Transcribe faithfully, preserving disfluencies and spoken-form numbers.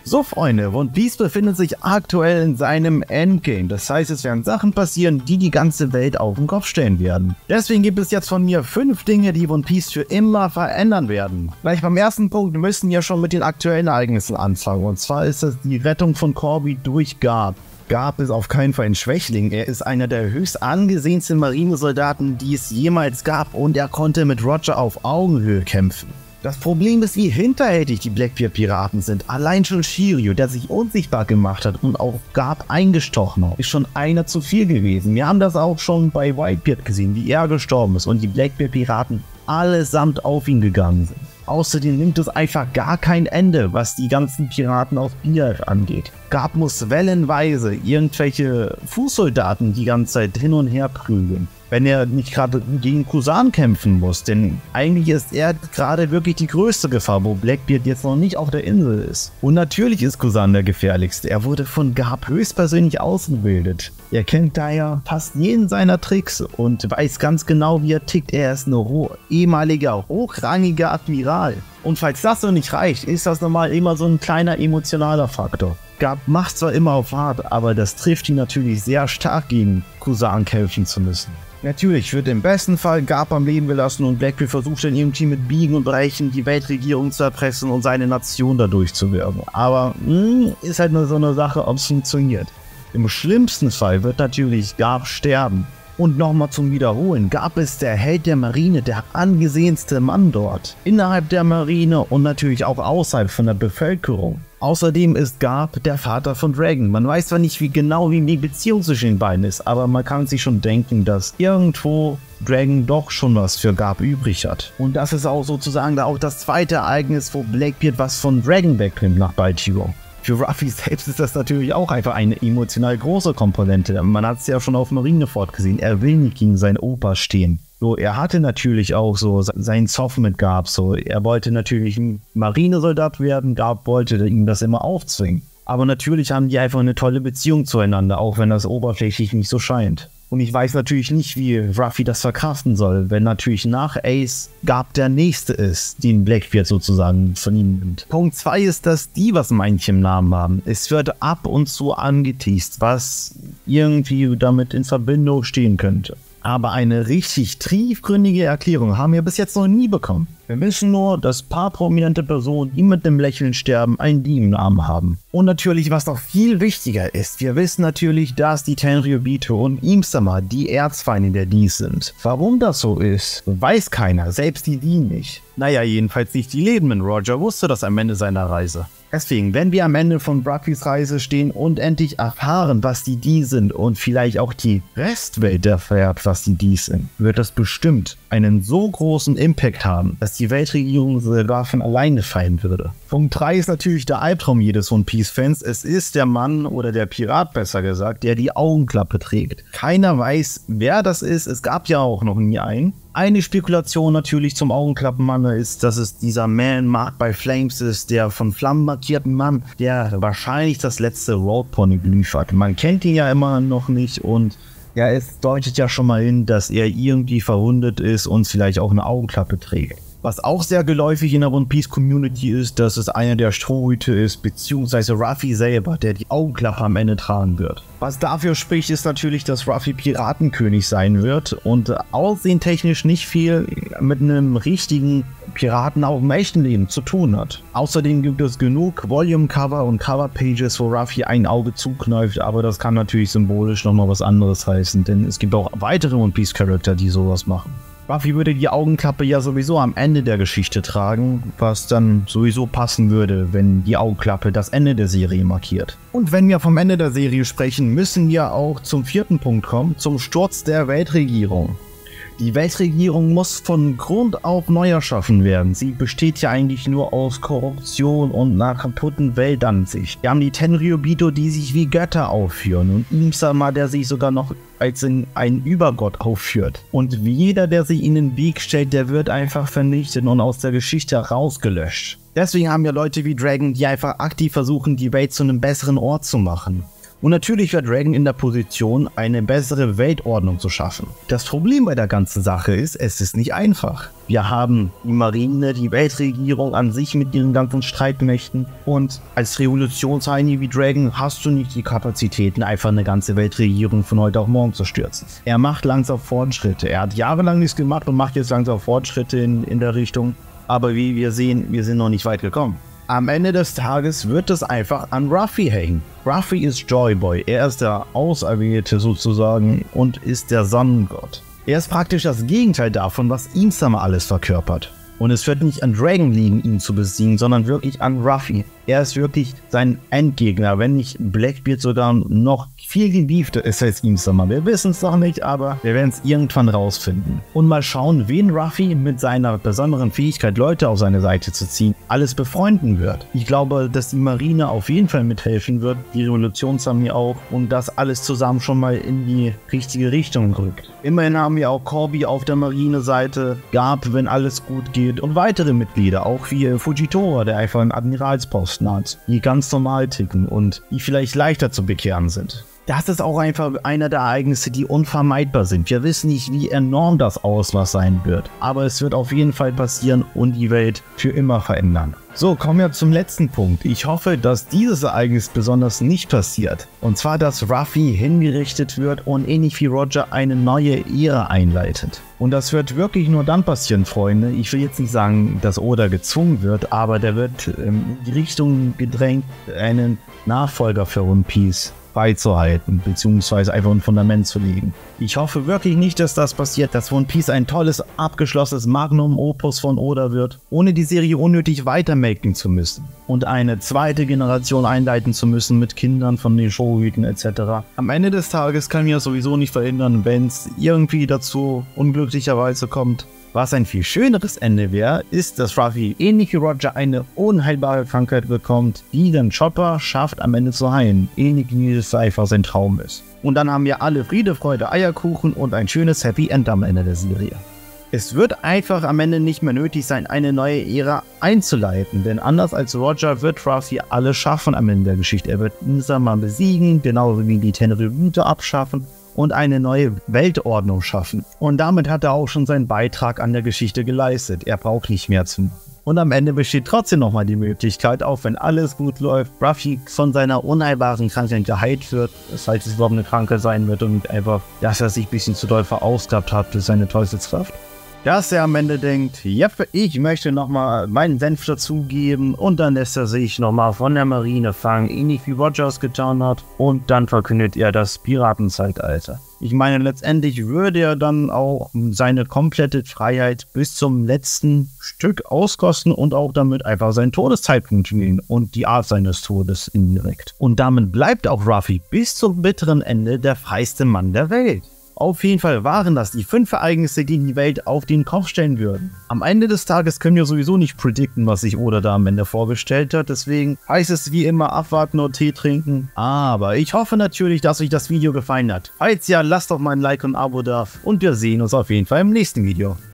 So Freunde, One Piece befindet sich aktuell in seinem Endgame. Das heißt, es werden Sachen passieren, die die ganze Welt auf den Kopf stellen werden. Deswegen gibt es jetzt von mir fünf Dinge, die One Piece für immer verändern werden. Gleich beim ersten Punkt müssen wir schon mit den aktuellen Ereignissen anfangen. Und zwar ist das die Rettung von Corby durch Garp. Garp ist auf keinen Fall ein Schwächling. Er ist einer der höchst angesehensten Marinesoldaten, die es jemals gab. Und er konnte mit Roger auf Augenhöhe kämpfen. Das Problem ist, wie hinterhältig die Blackbeard-Piraten sind. Allein schon Shiryu, der sich unsichtbar gemacht hat und auf Garp eingestochen hat, ist schon einer zu viel gewesen. Wir haben das auch schon bei Whitebeard gesehen, wie er gestorben ist und die Blackbeard-Piraten allesamt auf ihn gegangen sind. Außerdem nimmt es einfach gar kein Ende, was die ganzen Piraten auf Bierf angeht. Garp muss wellenweise irgendwelche Fußsoldaten die ganze Zeit hin und her prügeln, wenn er nicht gerade gegen Kusan kämpfen muss, denn eigentlich ist er gerade wirklich die größte Gefahr, wo Blackbeard jetzt noch nicht auf der Insel ist. Und natürlich ist Kusan der gefährlichste, er wurde von Garp höchstpersönlich ausgebildet. Er kennt daher fast jeden seiner Tricks und weiß ganz genau, wie er tickt. Er ist ein ho ehemaliger, hochrangiger Admiral. Und falls das noch nicht reicht, ist das normal immer so ein kleiner emotionaler Faktor. Garp macht zwar immer auf hart, aber das trifft ihn natürlich sehr stark, gegen Kusan kämpfen zu müssen. Natürlich wird im besten Fall Garp am Leben gelassen und Blackbeard versucht dann irgendwie mit Biegen und Brechen die Weltregierung zu erpressen und seine Nation dadurch zu wirken. Aber mh, ist halt nur so eine Sache, ob es funktioniert. Im schlimmsten Fall wird natürlich Garp sterben. Und nochmal zum Wiederholen, Garp ist der Held der Marine, der angesehenste Mann dort. Innerhalb der Marine und natürlich auch außerhalb von der Bevölkerung. Außerdem ist Garp der Vater von Dragon. Man weiß zwar nicht wie genau wie die Beziehung zwischen den beiden ist, aber man kann sich schon denken, dass irgendwo Dragon doch schon was für Garp übrig hat. Und das ist auch sozusagen da auch das zweite Ereignis, wo Blackbeard was von Dragon wegnimmt nach Baltimore. Für Ruffy selbst ist das natürlich auch einfach eine emotional große Komponente. Man hat es ja schon auf Marineford gesehen, er will nicht gegen seinen Opa stehen. So, er hatte natürlich auch so seinen Zoff mit Garp, so, er wollte natürlich ein Marinesoldat werden, Garp wollte ihm das immer aufzwingen. Aber natürlich haben die einfach eine tolle Beziehung zueinander, auch wenn das oberflächlich nicht so scheint. Und ich weiß natürlich nicht, wie Ruffy das verkraften soll, wenn natürlich nach Ace Garp der Nächste ist, den Blackbeard sozusagen von ihm nimmt. Punkt zwei ist, dass die was manche im Namen haben. Es wird ab und zu angeteast, was irgendwie damit in Verbindung stehen könnte. Aber eine richtig tiefgründige Erklärung haben wir bis jetzt noch nie bekommen. Wir wissen nur, dass ein paar prominente Personen, die mit dem Lächeln sterben, einen Die im Namen haben. Und natürlich, was noch viel wichtiger ist, wir wissen natürlich, dass die Tenryubito und Im-sama die Erzfeinde der Ds sind. Warum das so ist, weiß keiner, selbst die Die nicht. Naja, jedenfalls nicht die Lebenden. Roger wusste das am Ende seiner Reise. Deswegen, wenn wir am Ende von Ruffys Reise stehen und endlich erfahren, was die Die sind und vielleicht auch die Restwelt erfährt, was die Die sind, wird das bestimmt einen so großen Impact haben, dass die Weltregierung sogar von alleine fallen würde. Punkt drei ist natürlich der Albtraum jedes One Piece Fans. Es ist der Mann oder der Pirat besser gesagt, der die Augenklappe trägt. Keiner weiß, wer das ist. Es gab ja auch noch nie einen. Eine Spekulation natürlich zum Augenklappenmann ist, dass es dieser Man Marked by Flames ist, der von Flammen markierten Mann, der wahrscheinlich das letzte Road Poneglyph hat. Man kennt ihn ja immer noch nicht und ja, es deutet ja schon mal hin, dass er irgendwie verwundet ist und vielleicht auch eine Augenklappe trägt. Was auch sehr geläufig in der One Piece Community ist, dass es einer der Strohhüte ist, beziehungsweise Ruffy selber, der die Augenklappe am Ende tragen wird. Was dafür spricht, ist natürlich, dass Ruffy Piratenkönig sein wird und aussehentechnisch nicht viel mit einem richtigen Piraten auch im echten Leben zu tun hat. Außerdem gibt es genug Volume-Cover und Cover-Pages, wo Ruffy ein Auge zukneift, aber das kann natürlich symbolisch nochmal was anderes heißen, denn es gibt auch weitere One Piece Charakter, die sowas machen. Ruffy würde die Augenklappe ja sowieso am Ende der Geschichte tragen, was dann sowieso passen würde, wenn die Augenklappe das Ende der Serie markiert. Und wenn wir vom Ende der Serie sprechen, müssen wir auch zum vierten Punkt kommen, zum Sturz der Weltregierung. Die Weltregierung muss von Grund auf neu erschaffen werden. Sie besteht ja eigentlich nur aus Korruption und einer kaputten Weltansicht. Wir haben die Tenryubito, die sich wie Götter aufführen und Im-sama, der sich sogar noch als ein Übergott aufführt. Und jeder, der sich in den Weg stellt, der wird einfach vernichtet und aus der Geschichte rausgelöscht. Deswegen haben wir Leute wie Dragon, die einfach aktiv versuchen, die Welt zu einem besseren Ort zu machen. Und natürlich wird Dragon in der Position, eine bessere Weltordnung zu schaffen. Das Problem bei der ganzen Sache ist, es ist nicht einfach. Wir haben die Marine, die Weltregierung an sich mit ihren ganzen Streitmächten, und als Revolutionsheini wie Dragon hast du nicht die Kapazitäten, einfach eine ganze Weltregierung von heute auf morgen zu stürzen. Er macht langsam Fortschritte. Er hat jahrelang nichts gemacht und macht jetzt langsam Fortschritte in, in der Richtung. Aber wie wir sehen, wir sind noch nicht weit gekommen. Am Ende des Tages wird es einfach an Ruffy hängen. Ruffy ist Joyboy, er ist der Auserwählte sozusagen und ist der Sonnengott. Er ist praktisch das Gegenteil davon, was Im-Sama alles verkörpert. Und es wird nicht an Dragon liegen, ihn zu besiegen, sondern wirklich an Ruffy. Er ist wirklich sein Endgegner, wenn nicht Blackbeard sogar noch viel geliebter ist als Im-Sama. Wir wissen es noch nicht, aber wir werden es irgendwann rausfinden. Und mal schauen, wen Ruffy mit seiner besonderen Fähigkeit, Leute auf seine Seite zu ziehen, alles befreunden wird. Ich glaube, dass die Marine auf jeden Fall mithelfen wird, die Revolutionsarmee auch, und das alles zusammen schon mal in die richtige Richtung rückt. Immerhin haben wir auch Corby auf der Marineseite, Garp, wenn alles gut geht, und weitere Mitglieder, auch wie Fujitora, der einfach einen Admiralsposten hat, die ganz normal ticken und die vielleicht leichter zu bekehren sind. Das ist auch einfach einer der Ereignisse, die unvermeidbar sind. Wir wissen nicht, wie enorm das Ausmaß sein wird, aber es wird auf jeden Fall passieren und die Welt für immer verändern. So, kommen wir zum letzten Punkt. Ich hoffe, dass dieses Ereignis besonders nicht passiert. Und zwar, dass Ruffy hingerichtet wird und ähnlich wie Roger eine neue Ära einleitet. Und das wird wirklich nur dann passieren, Freunde. Ich will jetzt nicht sagen, dass Oda gezwungen wird, aber der wird ähm, in die Richtung gedrängt, einen Nachfolger für One Piece beizuhalten, beziehungsweise einfach ein Fundament zu legen. Ich hoffe wirklich nicht, dass das passiert, dass One Piece ein tolles, abgeschlossenes Magnum Opus von Oda wird, ohne die Serie unnötig weitermaken zu müssen und eine zweite Generation einleiten zu müssen mit Kindern von den Shōryuken et cetera. Am Ende des Tages kann mir das sowieso nicht verhindern, wenn es irgendwie dazu unglücklicherweise kommt. Was ein viel schöneres Ende wäre, ist, dass Ruffy ähnlich wie Roger eine unheilbare Krankheit bekommt, die den Chopper schafft am Ende zu heilen, ähnlich wie es einfach sein Traum ist. Und dann haben wir alle Friede, Freude, Eierkuchen und ein schönes Happy End am Ende der Serie. Es wird einfach am Ende nicht mehr nötig sein, eine neue Ära einzuleiten, denn anders als Roger wird Ruffy alles schaffen am Ende der Geschichte. Er wird Im-Sama besiegen, genauso wie die Tenryubito abschaffen und eine neue Weltordnung schaffen. Und damit hat er auch schon seinen Beitrag an der Geschichte geleistet. Er braucht nicht mehr zu machen. Und am Ende besteht trotzdem nochmal die Möglichkeit, auch wenn alles gut läuft, Ruffy von seiner unheilbaren Krankheit geheilt wird, falls es überhaupt eine Krankheit sein wird und einfach, dass er sich ein bisschen zu doll verausgabt hat durch seine Teufelskraft. Dass er am Ende denkt, ja, ich möchte nochmal meinen Senf dazugeben, und dann lässt er sich nochmal von der Marine fangen, ähnlich wie Roger es getan hat, und dann verkündet er das Piratenzeitalter. Ich meine, letztendlich würde er dann auch seine komplette Freiheit bis zum letzten Stück auskosten und auch damit einfach seinen Todeszeitpunkt wählen und die Art seines Todes indirekt. Und damit bleibt auch Ruffy bis zum bitteren Ende der freiste Mann der Welt. Auf jeden Fall waren das die fünf Ereignisse, die die Welt auf den Kopf stellen würden. Am Ende des Tages können wir sowieso nicht predikten, was sich Oda da am Ende vorgestellt hat. Deswegen heißt es wie immer abwarten und Tee trinken. Aber ich hoffe natürlich, dass euch das Video gefallen hat. Falls ja, lasst doch mal ein Like und ein Abo da. Und wir sehen uns auf jeden Fall im nächsten Video.